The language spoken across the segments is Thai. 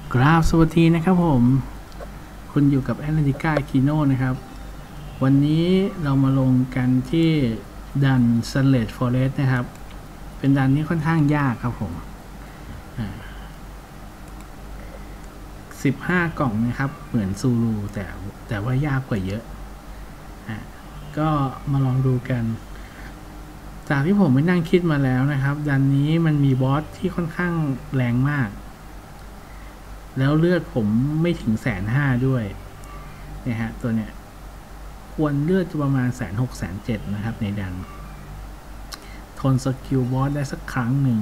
กราบสวัสดีนะครับผมคุณอยู่กับแอตแลนติก้าคีโนนะครับวันนี้เรามาลงกันที่ดันซันเลตฟอเรสต์นะครับเป็นดันที่ค่อนข้างยากครับผม15 กล่องนะครับเหมือนซูรูแต่ว่ายากกว่าเยอะก็มาลองดูกันจากที่ผมไปนั่งคิดมาแล้วนะครับดันนี้มันมีบอสที่ค่อนข้างแรงมากแล้วเลือดผมไม่ถึง150,000ด้วยเนี่ยฮะตัวเนี้ยควรเลือดจะประมาณ160,000 170,000นะครับในดันทนสกิลบอสได้สักครั้งหนึ่ง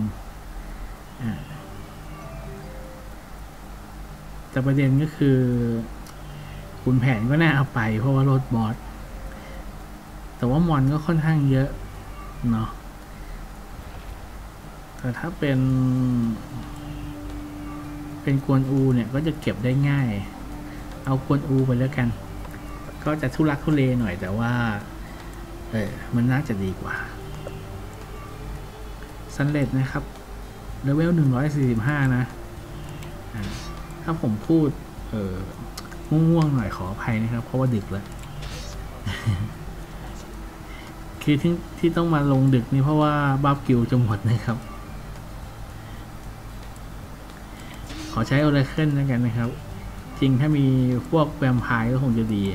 แต่ประเด็นก็คือคุณแผนก็น่าเอาไปเพราะว่าลดบอสแต่ว่ามอนก็ค่อนข้างเยอะเนาะแต่ถ้าเป็นกวนอูเนี่ยก็จะเก็บได้ง่ายเอากวนอูไปแล้วกันก็จะทุลักทุเลหน่อยแต่ว่ามันน่าจะดีกว่าซันเลตนะครับเลเวล145นะถ้าผมพูดง่วงๆหน่อยขออภัยนะครับเพราะว่าดึกแล้วคือที่ต้องมาลงดึกนี่เพราะว่าบัฟกิลจะหมดนะครับขอใช้โอราเคิลแล้วกันนะครับจริงถ้ามีพวกแวมไพร์ก็คงจะดี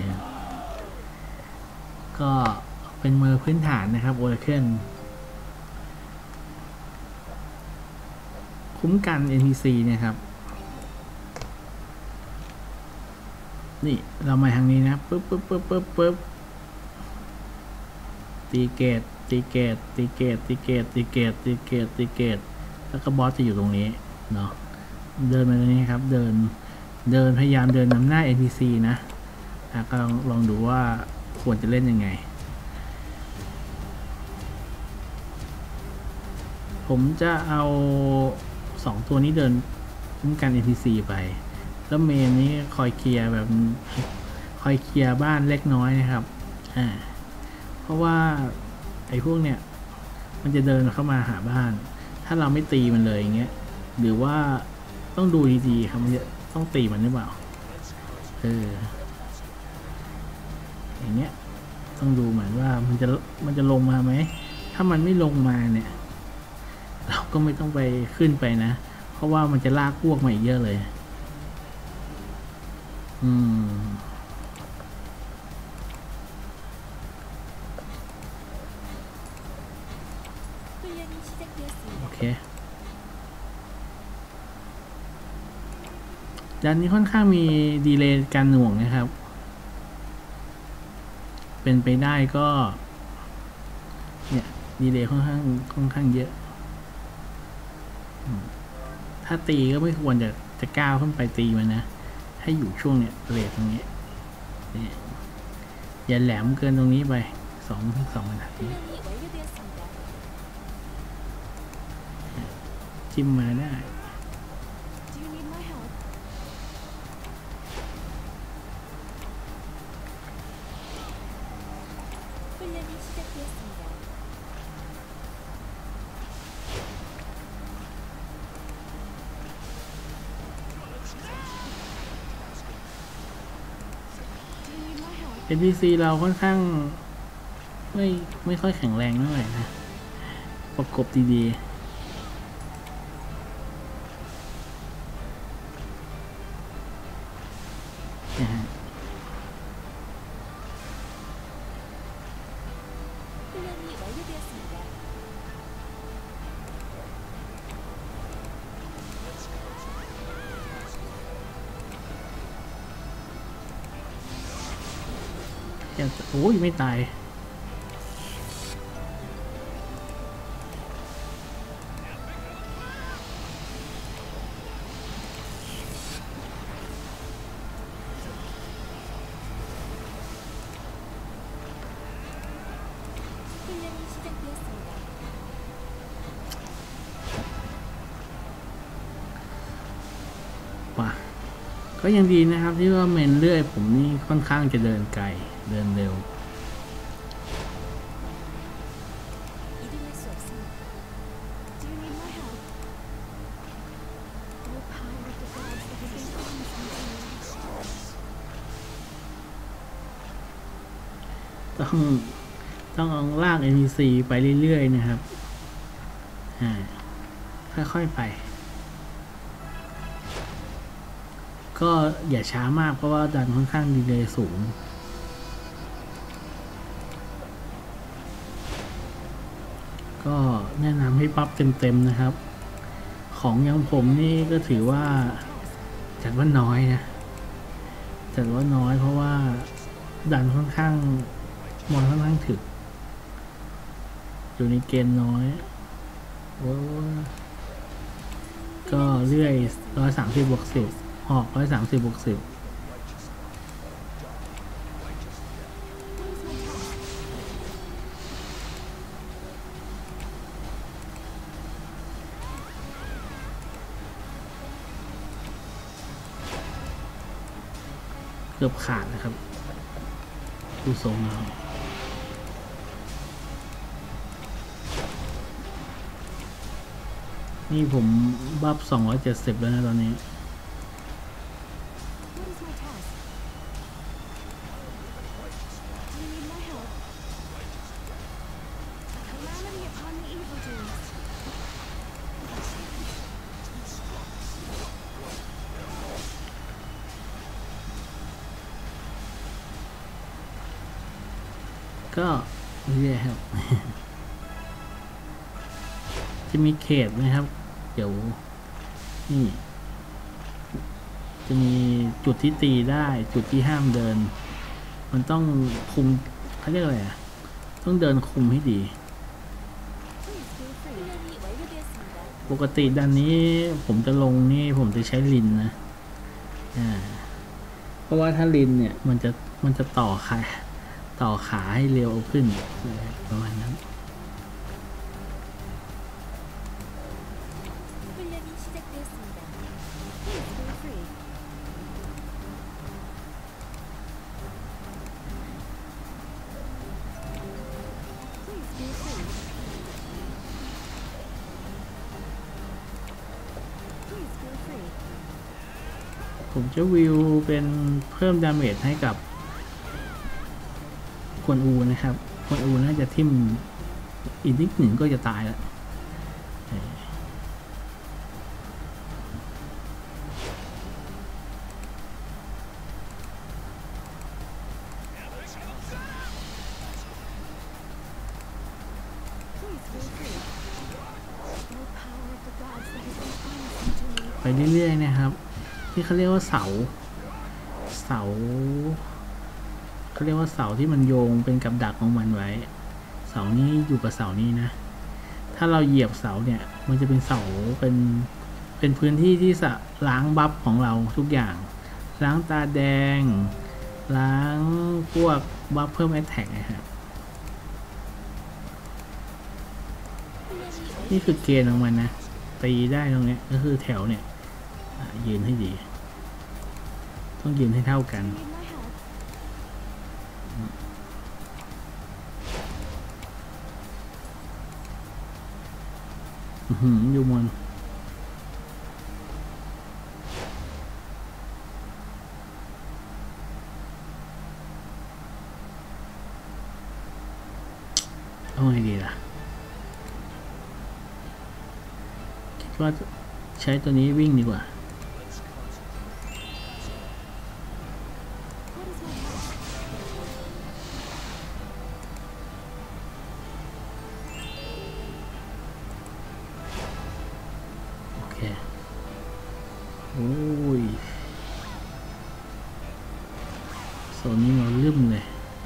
ก็เป็นมือพื้นฐานนะครับโอราเคิลคุ้มกัน NPC นะครับนี่เรามาทางนี้นะปึ๊บตีเกตแล้วก็บอสจะอยู่ตรงนี้เนาะเดินมาตรงนี้ครับเดินพยายามเดินนำหน้า NPC นะก็ลองดูว่าควรจะเล่นยังไงผมจะเอา2ตัวนี้เดินคุ้มกัน NPC ไปแล้วเมนนี้คอยเคลียร์แบบคอยเคลียร์บ้านเล็กน้อยนะครับเพราะว่าไอ้พวกเนี้ยมันจะเดินเข้ามาหาบ้านถ้าเราไม่ตีมันเลยอย่างเงี้ยหรือว่าต้องดูดีๆครับมันจะต้องตีมันหรือเปล่าอย่างเงี้ยต้องดูเหมือนว่ามันจะลงมาไหมถ้ามันไม่ลงมาเนี่ยเราก็ไม่ต้องไปขึ้นไปนะเพราะว่ามันจะลากพวกมาอีกเยอะเลยโอเคด้านนี้ค่อนข้างมีดีเลย์การหน่วงนะครับเป็นไปได้ก็เนี่ยดีเลย์ค่อนข้างเยอะถ้าตีก็ไม่ควรจะก้าวขึ้นไปตีมันนะให้อยู่ช่วงเนี่ยเรทตรงนี้อย่าแหลมเกินตรงนี้ไป2 บรรทัดนี้จิ้มมาได้NPC เราค่อนข้างไม่ค่อยแข็งแรงเท่าไหร่นะประกบดีๆโอ้ยไม่ตายว่ะก็ยังดีนะครับที่ว่าเมนเลื่อยผมนี่ค่อนข้างจะเดินไกลเดินเร็ว power of the gods ต้องเอาลาก NPC ไปเรื่อยๆนะครับค่อยๆไปก็อย่าช้ามากเพราะว่าดันค่อนข้างดีเลย์สูงก็แนะนำให้ปั๊บเต็มๆนะครับของอย่างผมนี่ก็ถือว่าจัดว่าน้อยนะจัดว่าน้อยเพราะว่าดันค่อนข้างมอนค่อนข้างถึกอยู่ในเกณฑ์น้อยก็เรื่อย130+10ออก130+10เกือบขาดนะครับดูทรงแล้วนี่ผมบัฟ270แล้วนะตอนนี้ก็เรื่อยครับ จะมีเขตนะครับเดี๋ยวนี่จะมีจุดที่ตีได้จุดที่ห้ามเดินมันต้องคุมเขาเรียกอะไรอ่ะต้องเดินคุมให้ดีปกติด้านนี้ผมจะลงนี่ผมจะใช้ลินนะเพราะว่าถ้าลินเนี่ยมันจะต่อขาให้เร็วขึ้นประมาณนั้นผมจะวิวเป็นเพิ่มดาเมจให้กับควนอูนะครับควนอูน่าจะทิ่มอีกนิดหนึ่งก็จะตายแล้วไปเรื่อยๆนะครับที่เขาเรียกว่าเสาเขาเรียกว่าเสาที่มันโยงเป็นกับดักของมันไว้เสานี้อยู่กับเสานี้นะถ้าเราเหยียบเสาเนี่ยมันจะเป็นเสาเป็นพื้นที่ที่จะล้างบัฟของเราทุกอย่างล้างตาแดงล้างพวกบัฟเพิ่มแอตแทกนะครับนี่คือเกณฑ์ของมันนะตีได้ตรงนี้ก็คือแถวเนี่ยยืนให้ดีต้องยืนให้เท่ากันอยู่มนเอาไงดีล่ะคิดว่าใช้ตัวนี้วิ่งดีกว่าโอ้ยโซนนี้มันลืมเลย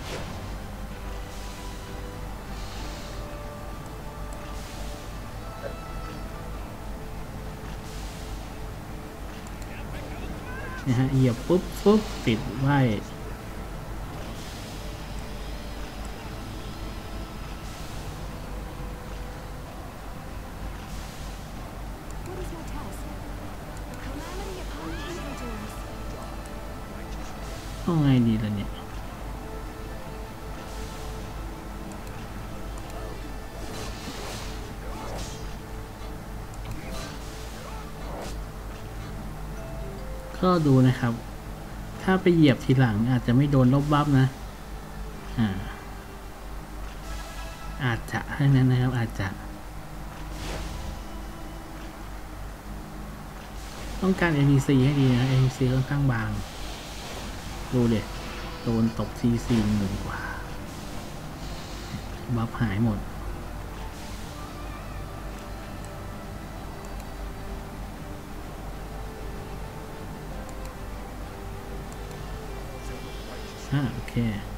นะฮะเหยียบปุ๊บติดไว้เอาไงดีล่ะเนี่ยก็ดูนะครับ ถ้าไปเหยียบทีหลังอาจจะไม่โดนลบบัฟนะอาจจะให้นั้นนะครับอาจจะต้องการ NPC ให้ดีนะ NPC ค่อนข้างบางดูเด็ดโดนตก CC หนึ่งกว่าบัฟหายหมดโอเค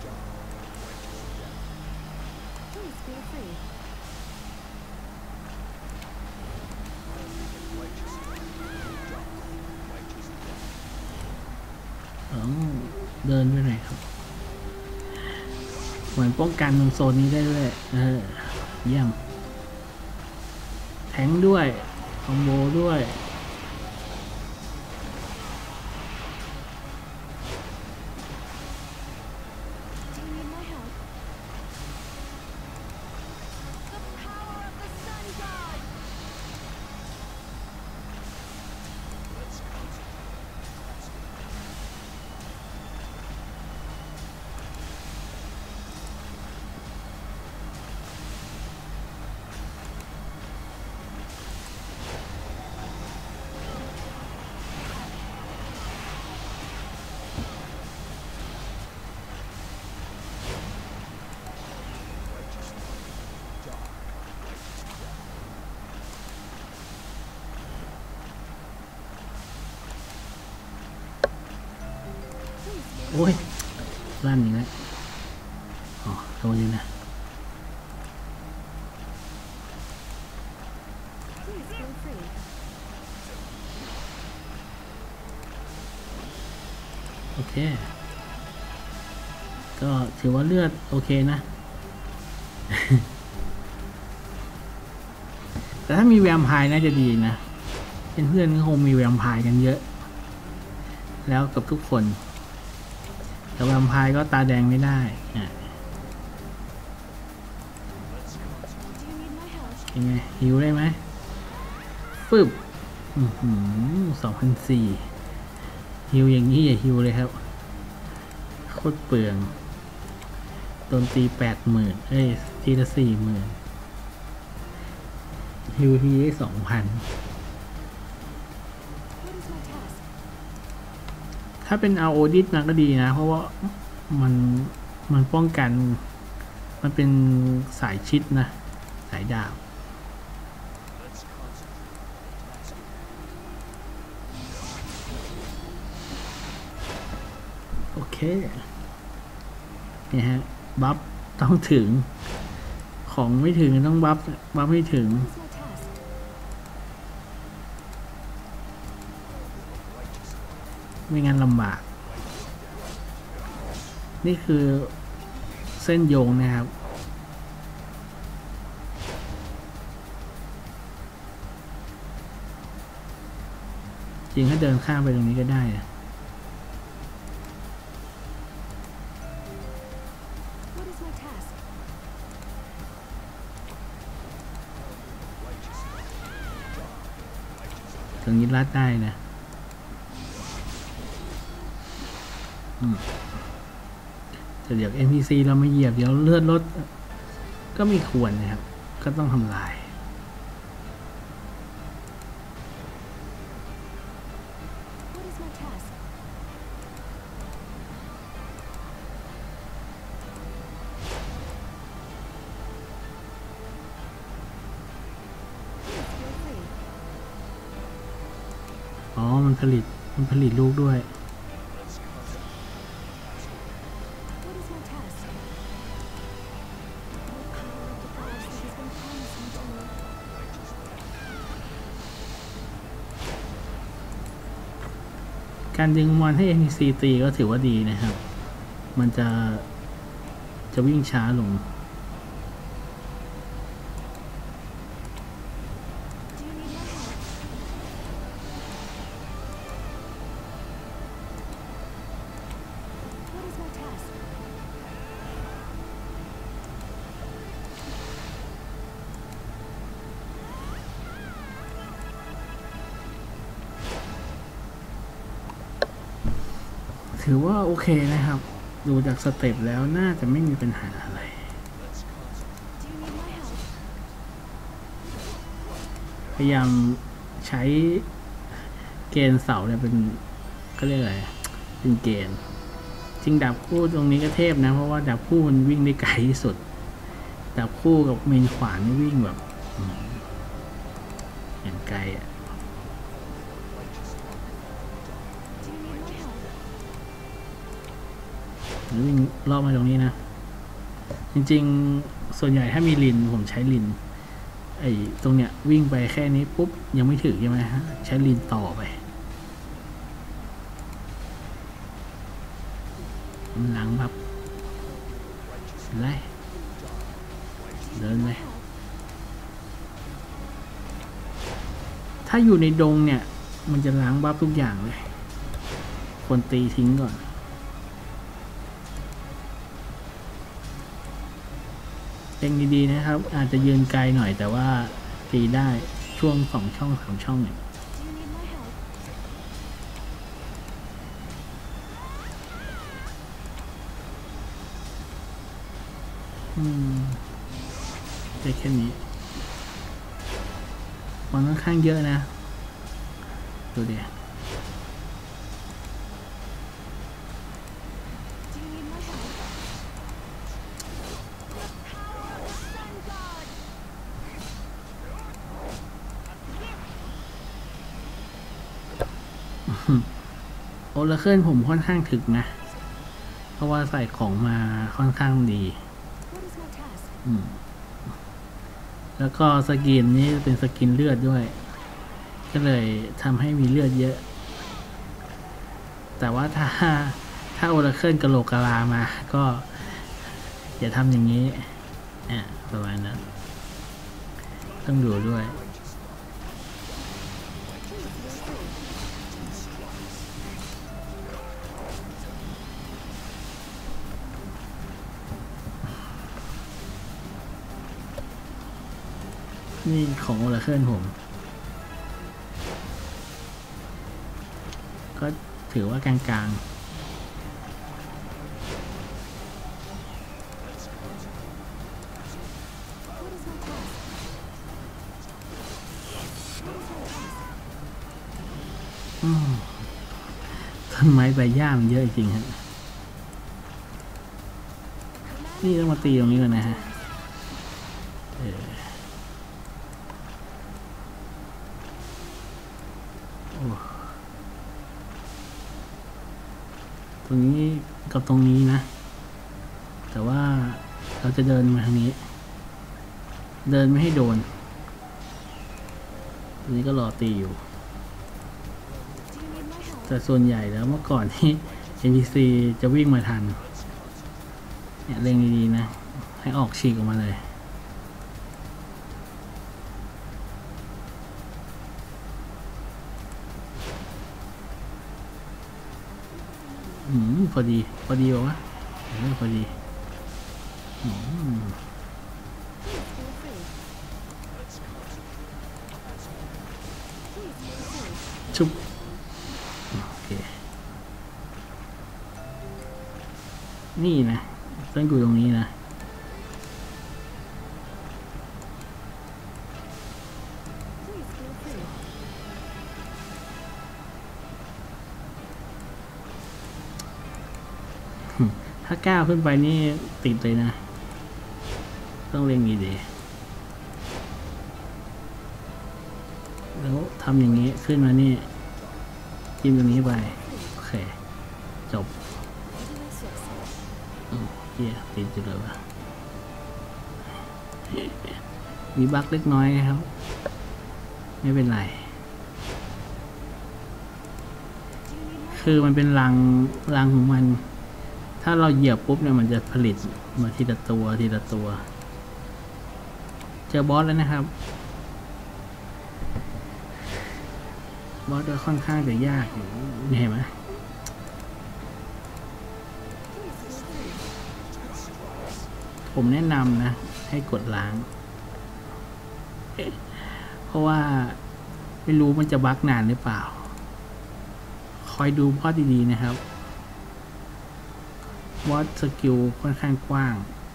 เดินไปไหนครับเหมือนป้องกันตรงโซนนี้ได้ด้วยเยี่ยมแทงด้วยคอมโบด้วยโอ้ยลั่นอย่างนี้อ๋อโดนอยู่นะโอเคก็ถือว่าเลือดโอเคนะ แต่ถ้ามีแวมไพร์น่าจะดีนะเพื่อนๆก็คงมีแวมไพร์กันเยอะแล้วกับทุกคนแต่แวมไพร์ก็ตาแดงไม่ได้ยังไงฮิวได้ไหมฟึบ2,400ฮิวอย่างนี้อย่าฮิวเลยครับโคตรเปลืองโดนตี80,000ทีละ40,000ฮิวทีได้2,000ถ้าเป็นเอาโอดิสมาก็ดีนะเพราะว่ามันป้องกันมันเป็นสายชิดนะสายดาบโอเคนี่ฮะบัฟต้องถึงของไม่ถึงต้องบัฟไม่ถึงไม่งั้นลำบากนี่คือเส้นโยงนะครับจริงถ้าเดินข้ามไปตรงนี้ก็ได้นะตรงนี้ลัดได้นะแต่เดี๋ยว NPC เรามาเหยียบเดี๋ยวเลือดลดก็ไม่ควรนะครับก็ต้องทำลายอ๋อมันผลิตลูกด้วยการดึงมอนให้ NPC ตีก็ถือว่าดีนะครับมันจะวิ่งช้าลงถือว่าโอเคนะครับดูจากสเต็ปแล้วน่าจะไม่มีปัญหาอะไรพยายามใช้เกณฑ์เสาเนี่ยเป็นก็เรียกอะไรเป็นเกณฑ์จริงดาบคู่ตรงนี้ก็เทพนะเพราะว่าดาบคู่มันวิ่งได้ไกลที่สุดดาบคู่กับเมนขวานนี่วิ่งแบบอย่างไกลอ่ะวิ่งรอบมาตรงนี้นะจริงๆส่วนใหญ่ถ้ามีลินผมใช้ลินไอ้ตรงเนี้ยวิ่งไปแค่นี้ปุ๊บยังไม่ถึงใช่ไหมฮะใช้ลินต่อไปหลังแบบไล่เดินไปถ้าอยู่ในดงเนี่ยมันจะล้างบัฟทุกอย่างเลยควรตีทิ้งก่อนเล็งดีๆนะครับอาจจะยืนไกลหน่อยแต่ว่าตีได้ช่วง2 ช่อง 3 ช่องเนี่ยได้แค่นี้มันค่อนข้างเยอะนะดูดิโอลาเคิลผมค่อนข้างถึกนะเพราะว่าใส่ของมาค่อนข้างดีแล้วก็สกินนี้เป็นสกินเลือดด้วยก็เลยทำให้มีเลือดเยอะแต่ว่าถ้าโอราเคิลกะโหลกกะลามาก็อย่าทำอย่างนี้ประมาณนั้นต้องดูด้วยนี่ของโอราเคิลผมก็ถือว่ากลางๆต้นไม้ใบหญ้ามันเยอะจริงฮะนี่ต้องมาตีตรงนี้ก่อนนะฮะตรงนี้กับตรงนี้นะแต่ว่าเราจะเดินมาทางนี้เดินไม่ให้โดนตรงนี้ก็รอตีอยู่แต่ส่วนใหญ่แล้วเมื่อก่อนที่ NPC จะวิ่งมาทันเนี่ยเล็งดีๆนะให้ออกฉีกออกมาเลยพอดีวะพอดีชุบโอเคนี่นะต้องอยู่ตรงนี้นะถ้าก้าวขึ้นไปนี่ติดเลยนะต้องเล็งดีๆแล้วทำอย่างนี้ขึ้นมานี่จิ้มตรงนี้ไปโอเคจบเหี้ยติดจุดเลยวะมีบั๊กเล็กน้อยนะครับไม่เป็นไรคือมันเป็นรังของมันถ้าเราเหยียบปุ๊บเนี่ยมันจะผลิตมาทีละตัวเจอบอสแล้วนะครับบอสก็ค่อนข้างจะยากอยู่เห็นไหมผมแนะนำนะให้กดล้างเพราะว่าไม่รู้มันจะบั๊กนานหรือเปล่าคอยดูบอสดีๆนะครับวอตสกิลค่อนข้างกว้าง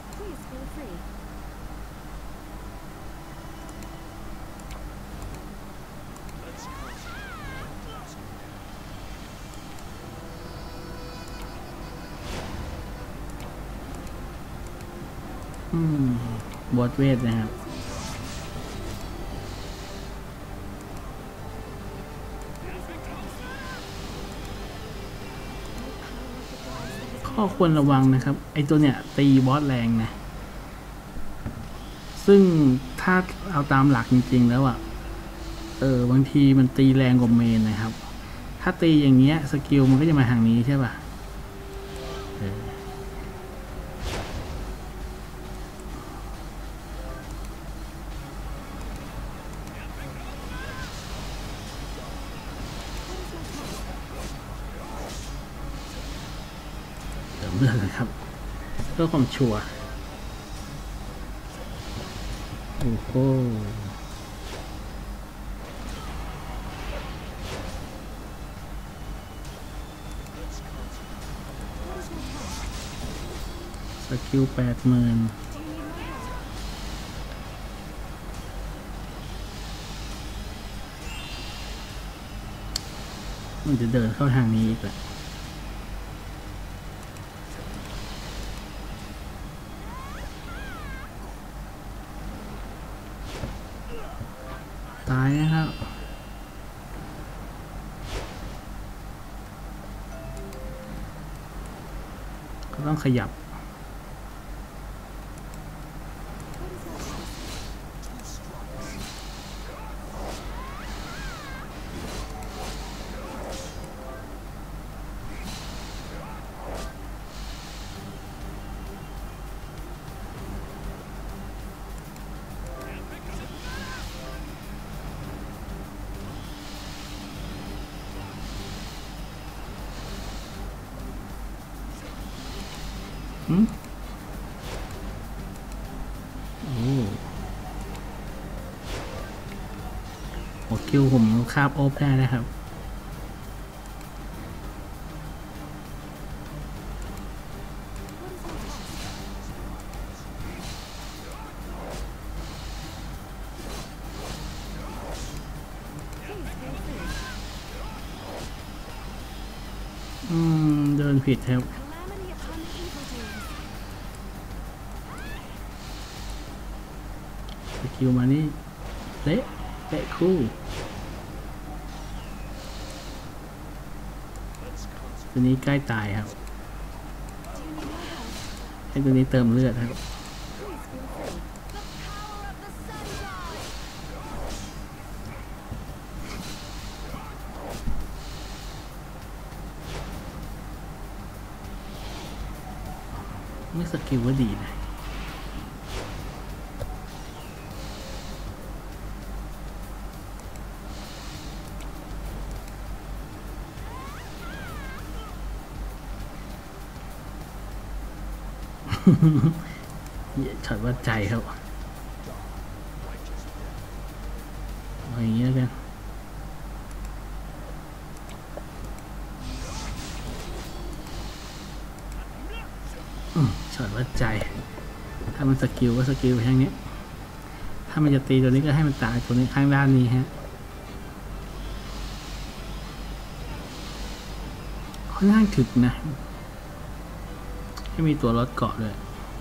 บอสเวทนะครับข้อควรระวังนะครับไอตัวเนี้ยตีบอสแรงนะซึ่งถ้าเอาตามหลักจริงๆแล้วอ่ะบางทีมันตีแรงกว่าเมนนะครับถ้าตีอย่างเงี้ยสกิลมันก็จะมาทางนี้ใช่ป่ะเลือกเลยครับเพื่อความชัวร์โอ้โหสกิล80,000มันจะเดินเข้าทางนี้อีกแหละตายนะครับก็ต้องขยับหัวคิวผมคาบโอ๊บได้นะครับเดินผิดครับสกิลมานี่เตะคู่ตัวนี้ใกล้ตายครับให้ตัวนี้เติมเลือดครับไม่สกิลว่าดีนะ ช็อตวัดใจครับอย่างนี้แล้วกันช็อตวัดใจถ้ามันสกิลก็สกิลไปทางนี้ถ้ามันจะตีตัวนี้ก็ให้มันตายตัวนี้ข้างด้านนี้ฮะค่อนข้างถึกนะให้มีตัวรถเกาะด้วย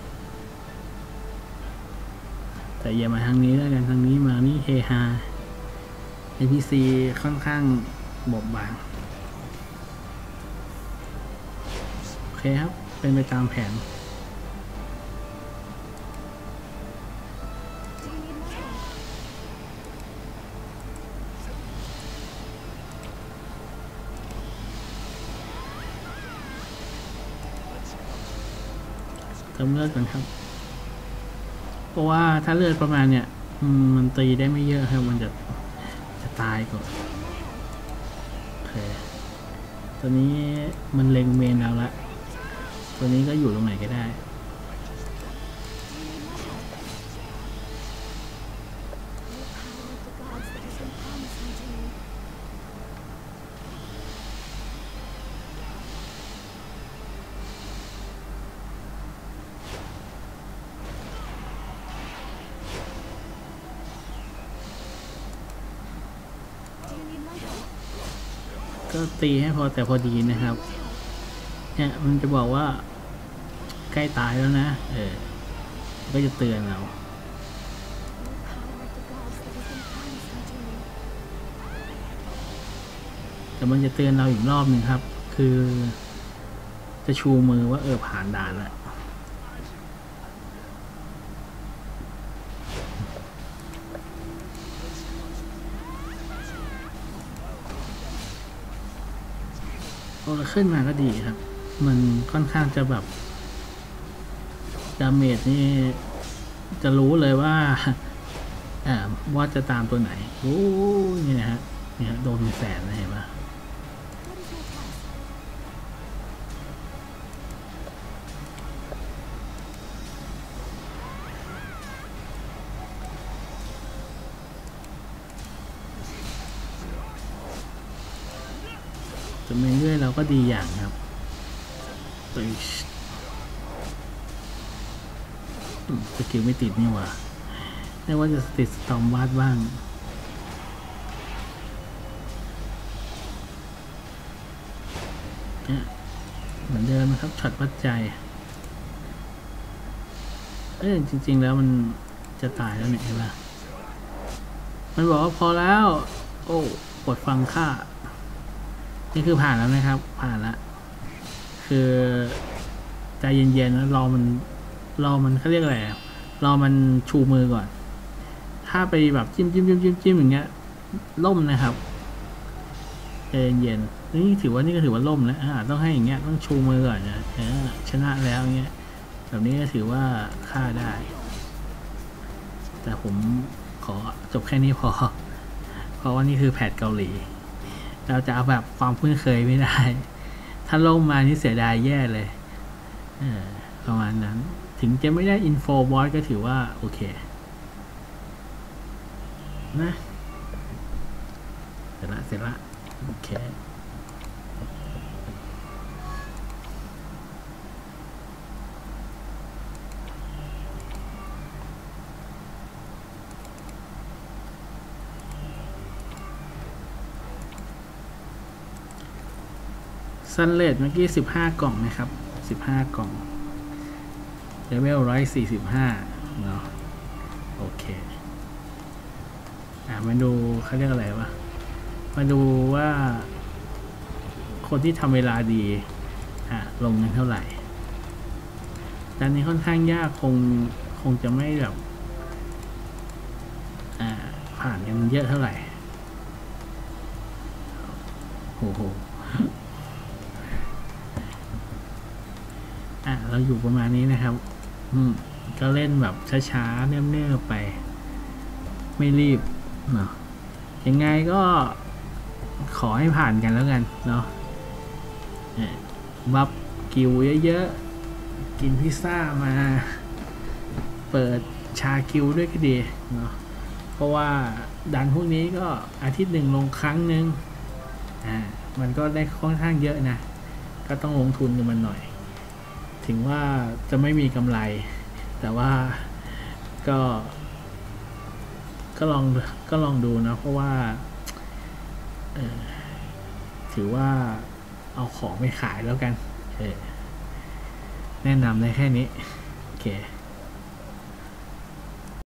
แต่อย่ามาทางนี้แล้วกันทางนี้มานี่เฮฮา NPC ค่อนข้างบอบบางโอเคครับเป็นไปตามแผนเติมเลือดก่อนครับเพราะว่าถ้าเลือดประมาณเนี่ยมันตีได้ไม่เยอะครับมันจะตายก่อนโอเคตัวนี้มันเล็งเมนเราละตัวนี้ก็อยู่ตรงไหนก็ได้ก็ตีให้พอแต่พอดีนะครับเนี่ยมันจะบอกว่าใกล้ตายแล้วนะก็จะเตือนเราแต่มันจะเตือนเราอีกรอบหนึ่งครับคือจะชูมือว่าผ่านด่านแล้วพอขึ้นมาก็ดีครับมันค่อนข้างจะแบบดาเมจนี่จะรู้เลยว่าว่าจะตามตัวไหนโอ้นี่นะฮะเนี่ยโดนเป็นแสนนะเห็นปะจะไม่เรื่อยเราก็ดีอย่างครับสกิลไม่ติดนี่หว่าไม่ว่าจะติดสตอมวาดบ้างเหมือนเดิมนะครับช็อตวัดใจจริงๆแล้วมันจะตายแล้วเนี่ยเห็นปะมันบอกว่าพอแล้วโอ้กดฟังค่านี่คือผ่านแล้วนะครับผ่านแล้วคือใจเย็นๆนะรอมันเขาเรียกอะไรรอมันชูมือก่อนถ้าไปแบบจิ้มอย่างเงี้ยล่มนะครับใจเย็นๆนี่ก็ถือว่าล่มแล้วต้องให้อย่างเงี้ยต้องชูมือก่อนนะชนะแล้วเงี้ยแบบนี้ก็ถือว่าฆ่าได้แต่ผมขอจบแค่นี้พอเพราะว่านี่คือแพทเกาหลีเราจะเอาแบบความคุ้นเคยไม่ได้ถ้าล่มมานี่เสียดายแย่เลยประมาณนั้นถึงจะไม่ได้อินโฟบอสก็ถือว่าโอเคนะเสร็จละโอเคซันเลดเมื่อกี้15 กล่องนะครับ15 กล่องเลเวล145เนาะโอเคมาดูเขาเรียกอะไรวะมาดูว่าคนที่ทำเวลาดีลงเงินเท่าไหร่ด้านนี้ค่อนข้างยากคงจะไม่แบบผ่านกันเยอะเท่าไหร่โอ้โหเราอยู่ประมาณนี้นะครับก็เล่นแบบช้าๆเนื่อยๆไปไม่รีบเนาะยังไงก็ขอให้ผ่านกันแล้วกันเนาะบัฟกิวเยอะๆกินพิซซ่ามาเปิดชากิวด้วยก็ดีเนาะเพราะว่าดันพวกนี้ก็อาทิตย์หนึ่งลงครั้งหนึ่งมันก็ได้ค่อนข้างเยอะนะก็ต้องลงทุนกับมันหน่อยถึงว่าจะไม่มีกำไรแต่ว่าก็ลองดูนะเพราะว่าถือว่าเอาของไปขายแล้วกันแนะนำได้แค่นี้โอเค